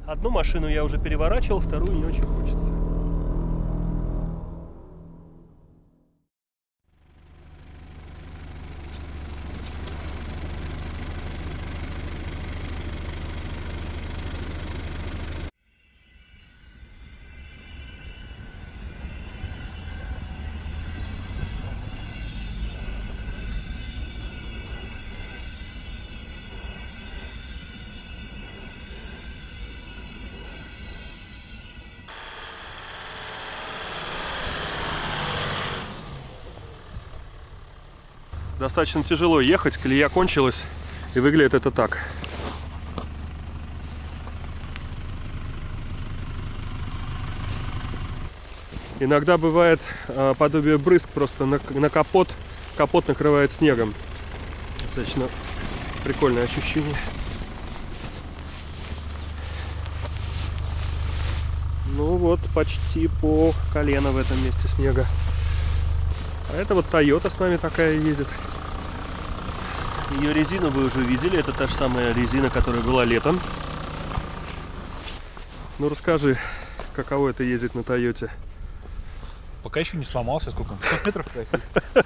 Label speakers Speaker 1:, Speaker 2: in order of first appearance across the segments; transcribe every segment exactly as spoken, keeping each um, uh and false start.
Speaker 1: Одну машину я уже переворачивал, вторую не очень хочется. Достаточно тяжело ехать, колея кончилась, и выглядит это так. Иногда бывает а, подобие брызг просто на, на капот, капот накрывает снегом. Достаточно прикольное ощущение. Ну вот, почти по колено в этом месте снега. А это вот Toyota с нами такая едет. Ее резину вы уже видели. Это та же самая резина, которая была летом. Ну расскажи, каково это ездить на Тойоте?
Speaker 2: Пока еще не сломался. Сколько? пятьсот метров проехали.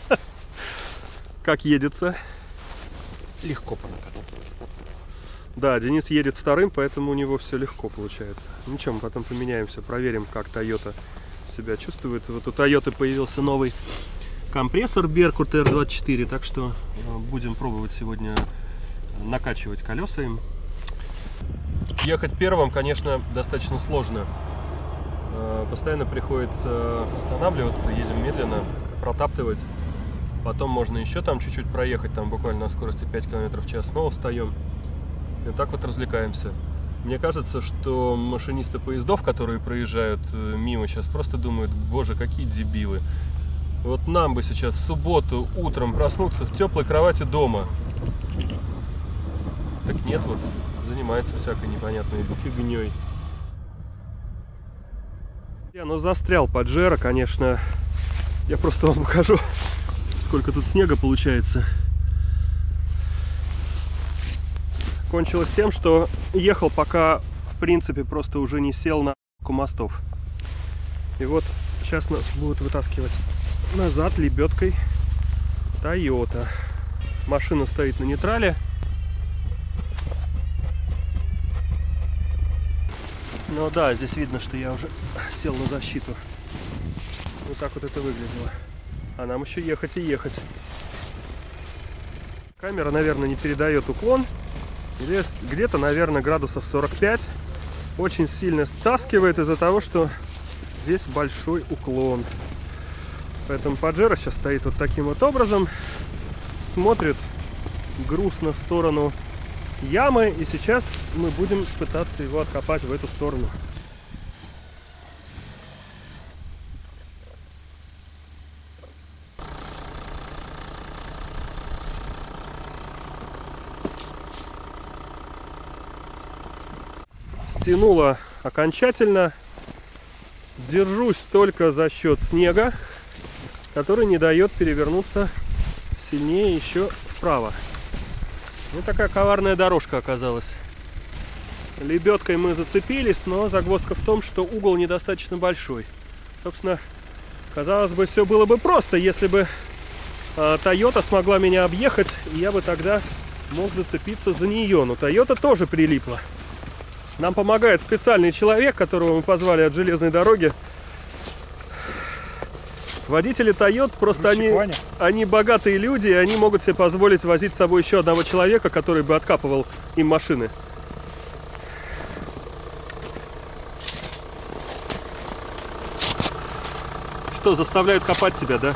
Speaker 1: Как едется?
Speaker 2: Легко по накату.
Speaker 1: Да, Денис едет вторым, поэтому у него все легко получается. Ничего, мы потом поменяемся, проверим, как Toyota себя чувствует. Вот у Toyota появился новый компрессор Беркут эр двадцать четыре, так что будем пробовать сегодня накачивать колеса им. Ехать первым, конечно, достаточно сложно. Постоянно приходится останавливаться, едем медленно, протаптывать. Потом можно еще там чуть-чуть проехать, там буквально на скорости пять километров в час, снова встаем. И вот так вот развлекаемся. Мне кажется, что машинисты поездов, которые проезжают мимо, сейчас просто думают: боже, какие дебилы. Вот нам бы сейчас в субботу утром проснуться в теплой кровати дома. Так нет, вот занимается всякой непонятной фигней. Я, ну, застрял Паджеро, конечно. Я просто вам покажу, сколько тут снега получается. Кончилось тем, что ехал, пока в принципе просто уже не сел на мостов. И вот сейчас нас будут вытаскивать назад лебедкой Toyota. Машина стоит на нейтрале. Ну да, здесь видно, что я уже сел на защиту. Вот так вот это выглядело. А нам еще ехать и ехать. Камера, наверное, не передает уклон. Где-то, наверное, градусов сорок пять. Очень сильно стаскивает из-за того, что здесь большой уклон. Поэтому Паджеро сейчас стоит вот таким вот образом. Смотрит грустно в сторону ямы. И сейчас мы будем пытаться его откопать в эту сторону. Стянуло окончательно. Держусь только за счет снега, который не дает перевернуться сильнее еще вправо. Вот такая коварная дорожка оказалась. Лебедкой мы зацепились, но загвоздка в том, что угол недостаточно большой. Собственно, казалось бы, все было бы просто, если бы э, Toyota смогла меня объехать, и я бы тогда мог зацепиться за нее. Но Toyota тоже прилипла. Нам помогает специальный человек, которого мы позвали от железной дороги. Водители Toyota просто они, они богатые люди, и они могут себе позволить возить с собой еще одного человека, который бы откапывал им машины. Что, заставляют копать тебя, да?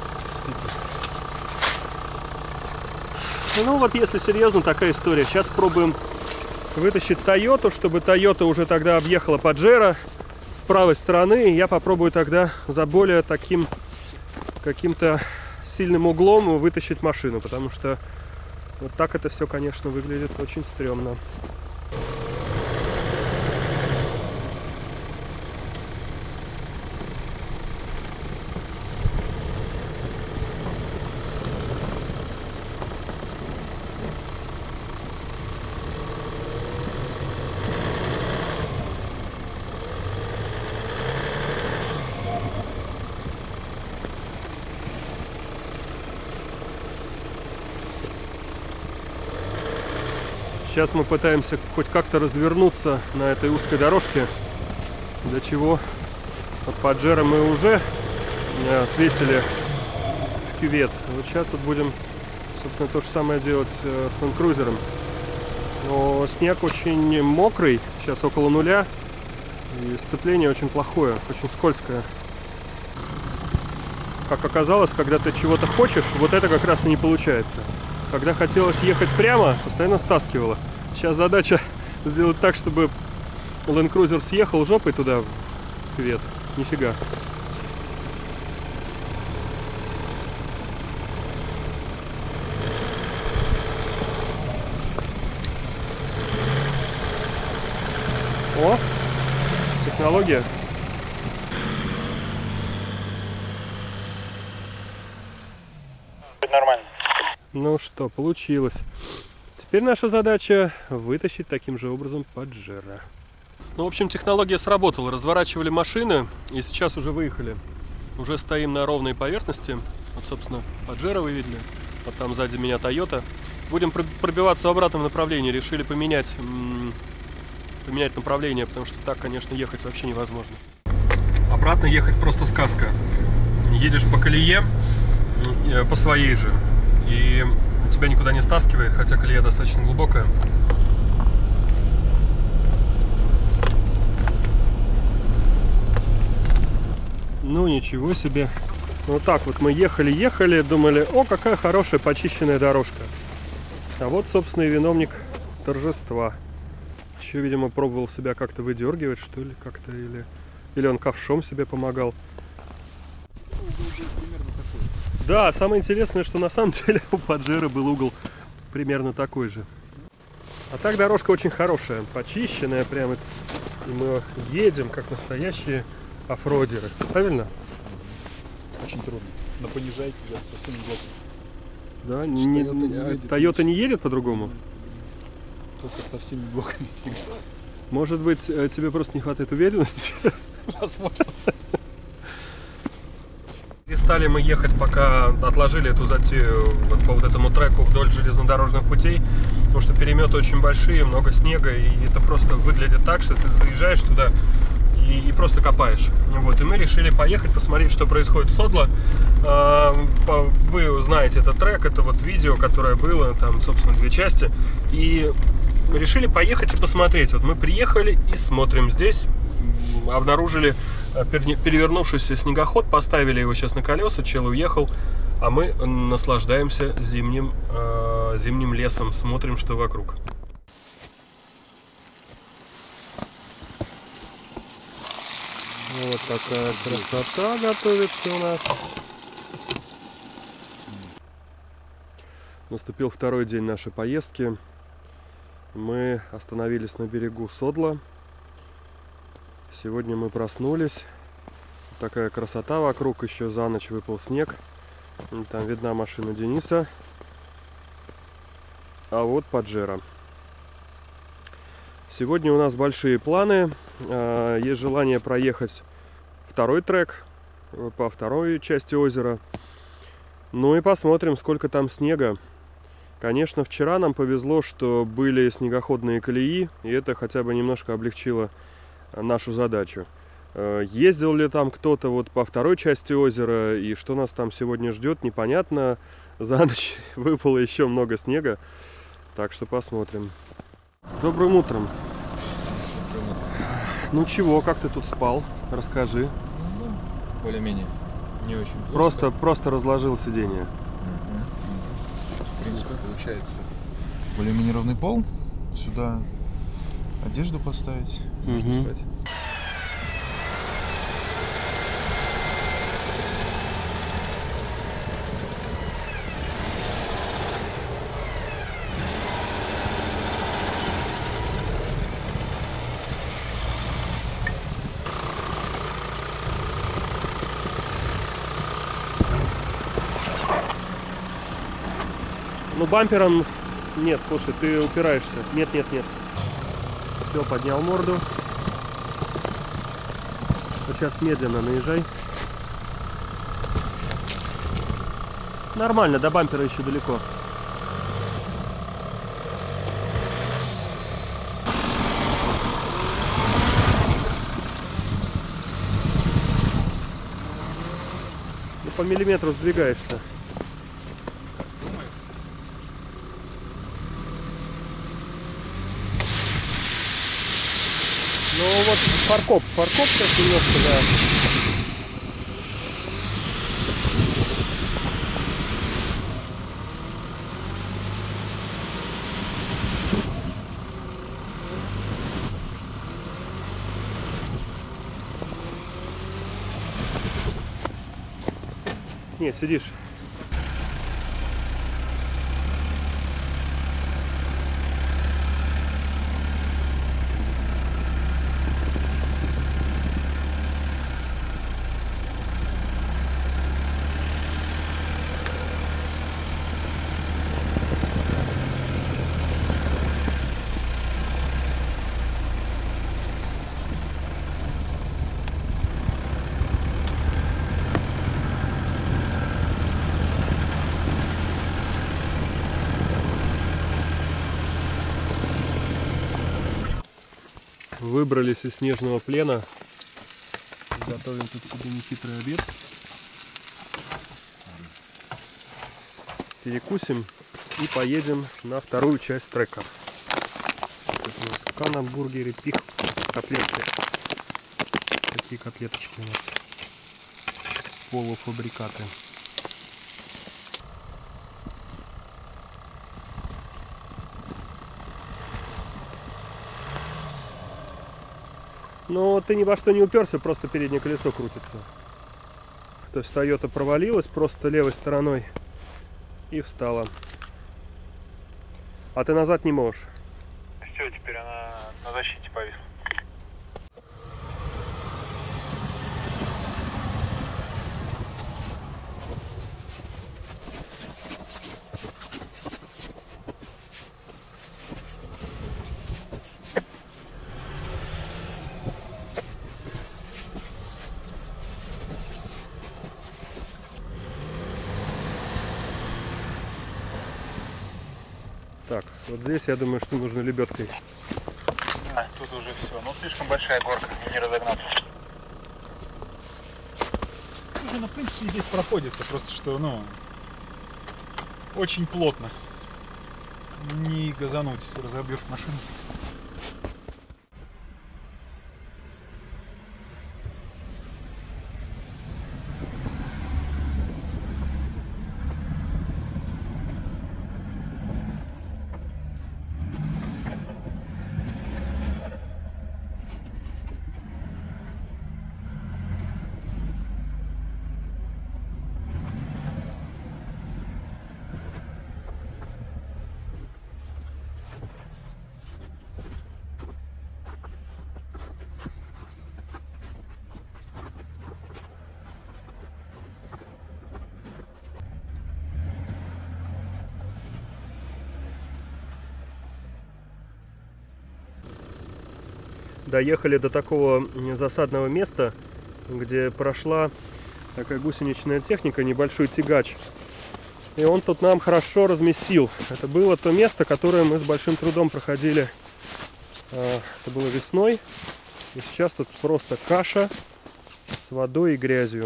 Speaker 1: Ну вот, если серьезно, такая история. Сейчас пробуем вытащить Toyota, чтобы Toyota уже тогда объехала Паджеро с правой стороны. И я попробую тогда за более таким каким-то сильным углом вытащить машину, потому что вот так это все, конечно, выглядит очень стрёмно. Сейчас мы пытаемся хоть как-то развернуться на этой узкой дорожке, для чего от Паджеро мы уже э, свесили в кювет. Вот сейчас вот будем, собственно, то же самое делать э, с Land Cruiser. Но снег очень мокрый, сейчас около нуля, и сцепление очень плохое, очень скользкое. Как оказалось, когда ты чего-то хочешь, вот это как раз и не получается. Когда хотелось ехать прямо, постоянно стаскивало. Сейчас задача сделать так, чтобы Land Cruiser съехал жопой туда, в кювет. Нифига. О, технология.
Speaker 2: Нормально.
Speaker 1: Ну что, получилось. Теперь наша задача вытащить таким же образом Паджеро. Ну, в общем, технология сработала. Разворачивали машины и сейчас уже выехали. Уже стоим на ровной поверхности. Вот, собственно, Паджеро вы видели. Вот там сзади меня Тойота. Будем пробиваться в обратном направлении. Решили поменять, поменять направление, потому что так, конечно, ехать вообще невозможно. Обратно ехать просто сказка. Едешь по колее, по своей же, и тебя никуда не стаскивает, хотя колея достаточно глубокая. Ну ничего себе. Вот так вот мы ехали-ехали, думали, о, какая хорошая почищенная дорожка. А вот, собственно, и виновник торжества. Еще, видимо, пробовал себя как-то выдергивать, что ли, как-то, или, или он ковшом себе помогал. Да, самое интересное, что на самом деле у Паджеро был угол примерно такой же. А так дорожка очень хорошая, почищенная прямо. И мы едем как настоящие оффродеры. Правильно?
Speaker 2: Очень трудно. На понижайке да, совсем не блоком.
Speaker 1: Да, не,
Speaker 2: Тойота не едет.
Speaker 1: Тойота не едет по-другому?
Speaker 2: Только со всеми блоками всегда.
Speaker 1: Может быть, тебе просто не хватает уверенности?
Speaker 2: Возможно.
Speaker 1: Стали мы ехать, пока отложили эту затею вот по вот этому треку вдоль железнодорожных путей, потому что переметы очень большие, много снега, и это просто выглядит так, что ты заезжаешь туда и, и просто копаешь. Вот, и мы решили поехать, посмотреть, что происходит с Содло. Вы знаете этот трек, это вот видео, которое было, там, собственно, две части, и решили поехать и посмотреть. Вот мы приехали и смотрим здесь. Обнаружили перевернувшийся снегоход, поставили его сейчас на колеса, чел уехал, а мы наслаждаемся зимним, э, зимним лесом, смотрим, что вокруг. Вот такая красота готовится у нас. Наступил второй день нашей поездки. Мы остановились на берегу Содло. Сегодня мы проснулись. Такая красота вокруг. Еще за ночь выпал снег. Там видна машина Дениса. А вот Паджеро. Сегодня у нас большие планы. Есть желание проехать второй трек по второй части озера. Ну и посмотрим, сколько там снега. Конечно, вчера нам повезло, что были снегоходные колеи. И это хотя бы немножко облегчило нашу задачу. Ездил ли там кто-то вот по второй части озера, и что нас там сегодня ждет, непонятно. За ночь выпало еще много снега, так что посмотрим. С добрым утром. Ну чего, как ты тут спал? Расскажи.
Speaker 2: Ну, более-менее. Не очень плохо.
Speaker 1: Просто, просто разложил сиденье.
Speaker 2: Угу. В принципе, получается более-менее ровный пол. Сюда одежду поставить, и можно
Speaker 1: Угу.
Speaker 2: спать.
Speaker 1: Ну бампером нет, слушай, ты упираешься. Нет, нет, нет. Все, поднял морду. Сейчас медленно наезжай. Нормально, до бампера еще далеко. по миллиметру сдвигаешься. Ну вот фаркоп, фаркоп сейчас немножко, да. Нет, сидишь. Выбрались из снежного плена. Готовим тут себе нехитрый обед. Перекусим и поедем на вторую часть трека. Тут у нас кана, бургеры, пих, котлетки. Такие котлеточки у нас. Полуфабрикаты. Но ты ни во что не уперся, просто переднее колесо крутится. То есть Toyota провалилась просто левой стороной и встала. А ты назад не можешь.
Speaker 3: Все, теперь она на защите повисла.
Speaker 1: Так, вот здесь я думаю, что нужно лебедкой.
Speaker 3: А, тут уже все. Ну, слишком большая горка, и не разогнаться.
Speaker 4: Уже, ну, в принципе, здесь проходится, просто что, ну, очень плотно. Не газануть, разобьешь машину.
Speaker 1: Доехали до такого засадного места, где прошла такая гусеничная техника, небольшой тягач. И он тут нам хорошо размесил. Это было то место, которое мы с большим трудом проходили. Это было весной. И сейчас тут просто каша с водой и грязью.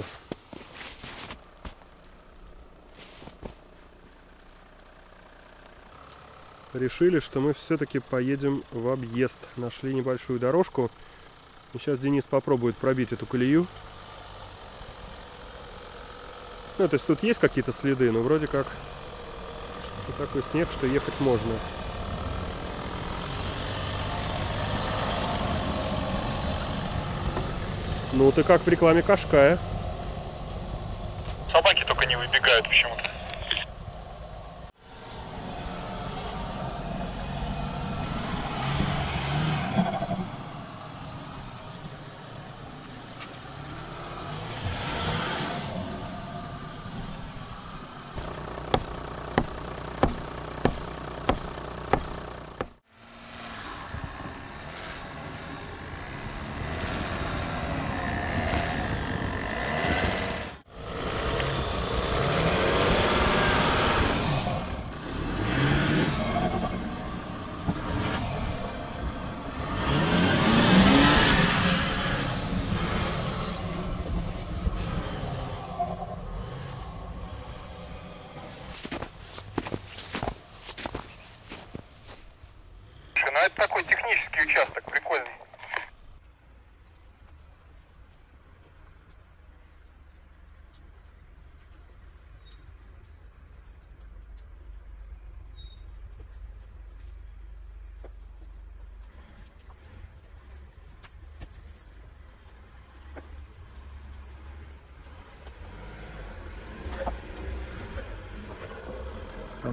Speaker 1: Решили, что мы все-таки поедем в объезд. Нашли небольшую дорожку. И сейчас Денис попробует пробить эту колею. Ну, то есть тут есть какие-то следы, но вроде как такой снег, что ехать можно. Ну, ты как в рекламе Кашкая.
Speaker 3: Собаки только не выбегают почему-то.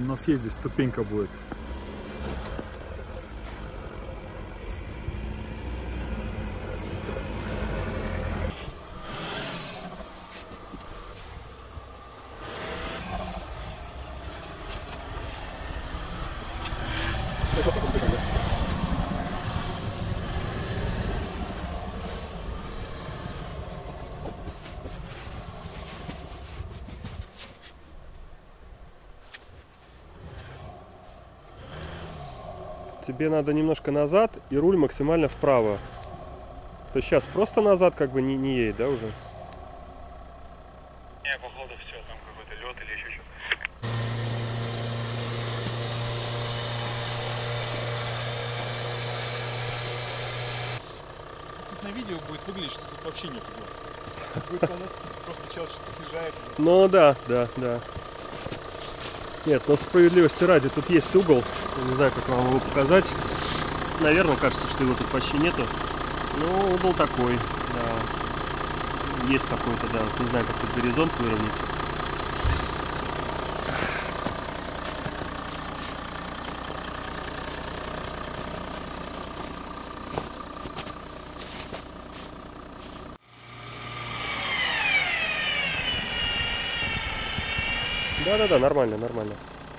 Speaker 4: Там на съезде ступенька будет.
Speaker 1: Тебе надо немножко назад и руль максимально вправо. То есть сейчас просто назад как бы не, не едет, да, уже?
Speaker 3: Не, походу все, там какой-то лед или еще что-то.
Speaker 4: Тут на видео будет выглядеть, что тут вообще нет угла. Будет казаться, просто человек что-то съезжает.
Speaker 1: Ну да, да, да. Нет, но справедливости ради, тут есть угол. Я не знаю, как вам его показать. Наверное, кажется, что его тут почти нету. Но угол такой, да. Есть какой-то, да. Вот не знаю, как тут горизонт выровнять. Да-да-да, нормально, нормально.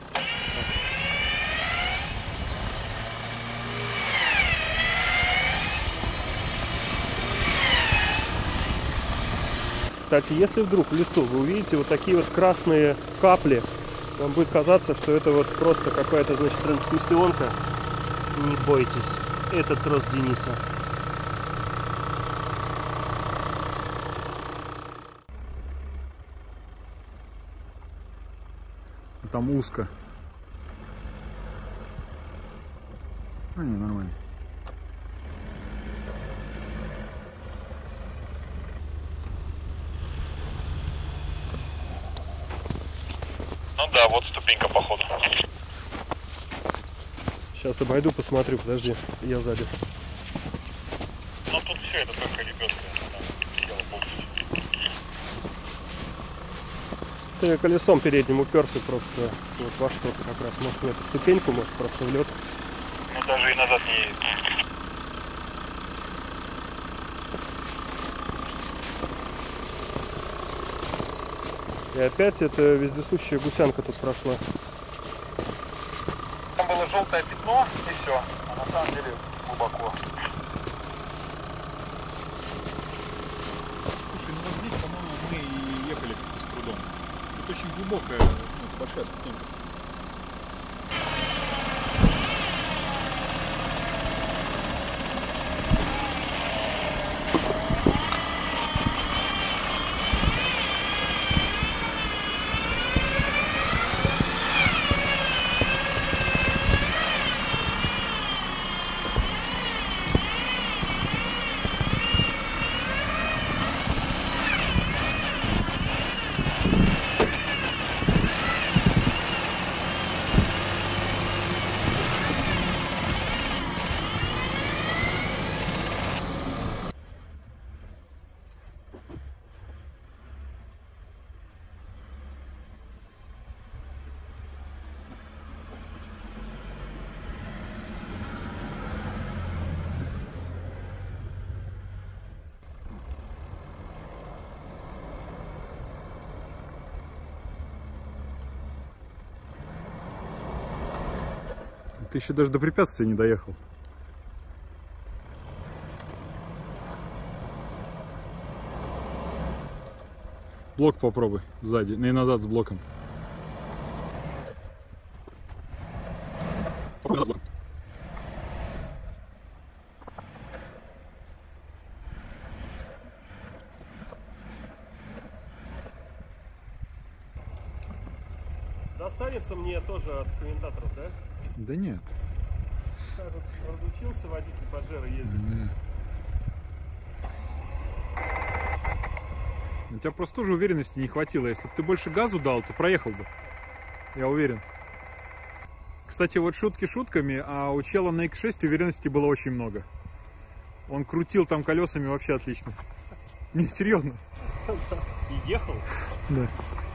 Speaker 1: Кстати, если вдруг в лесу вы увидите вот такие вот красные капли, вам будет казаться, что это вот просто какая-то, значит, трансмиссионка. Не бойтесь, это трос Дениса.
Speaker 4: Там узко. А, не, нормально.
Speaker 3: Ну да, вот ступенька походу.
Speaker 1: Сейчас обойду, посмотрю, подожди, я сзади.
Speaker 3: Ну тут все, это только лебедка. Дело полностью.
Speaker 1: Ты колесом передним уперся просто вот во что-то как раз. Может, в эту ступеньку, может, просто в лед.
Speaker 3: Ну даже и назад не едет.
Speaker 1: И опять эта вездесущая гусянка тут прошла.
Speaker 3: Там было желтое пятно и все. А на самом деле глубоко.
Speaker 4: Слушай, ну вот здесь, по-моему, мы и ехали как-то с трудом. Это очень глубокая, ну, большая ступенька. Ты еще даже до препятствия не доехал. Блок попробуй сзади, и назад с блоком. Попробуй назад с блоком.
Speaker 1: Достанется мне тоже от комментаторов, да?
Speaker 4: Да нет.
Speaker 1: Скажут, разучился водитель Паджеро ездить.
Speaker 4: Да. У тебя просто тоже уверенности не хватило. Если бы ты больше газу дал, то проехал бы. Я уверен. Кстати, вот шутки шутками, а у чела на икс шесть уверенности было очень много. Он крутил там колесами вообще отлично. Не, серьезно.
Speaker 1: И ехал?
Speaker 4: Да.